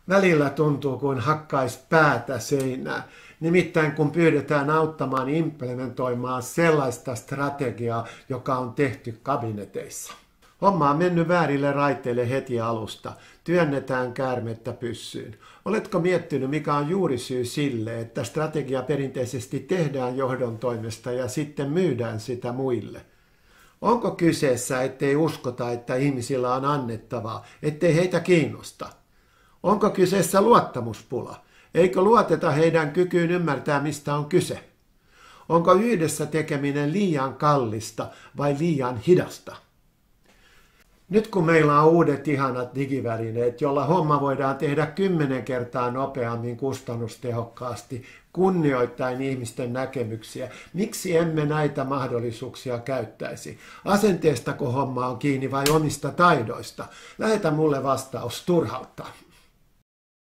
Välillä tuntuu kuin hakkais päätä seinää. Nimittäin kun pyydetään auttamaan implementoimaan sellaista strategiaa, joka on tehty kabineteissa. Homma on mennyt väärille raiteille heti alusta. Työnnetään käärmettä pyssyyn. Oletko miettinyt, mikä on juurisyy sille, että strategia perinteisesti tehdään johdon toimesta ja sitten myydään sitä muille? Onko kyseessä, ettei uskota, että ihmisillä on annettavaa, ettei heitä kiinnosta? Onko kyseessä luottamuspula? Eikö luoteta heidän kykyyn ymmärtää, mistä on kyse? Onko yhdessä tekeminen liian kallista vai liian hidasta? Nyt kun meillä on uudet ihanat digivälineet, jolla homma voidaan tehdä 10 kertaa nopeammin kustannustehokkaasti, kunnioittaen ihmisten näkemyksiä, miksi emme näitä mahdollisuuksia käyttäisi? Asenteestako homma on kiinni vai omista taidoista? Lähetä mulle vastaus, turhauttaa.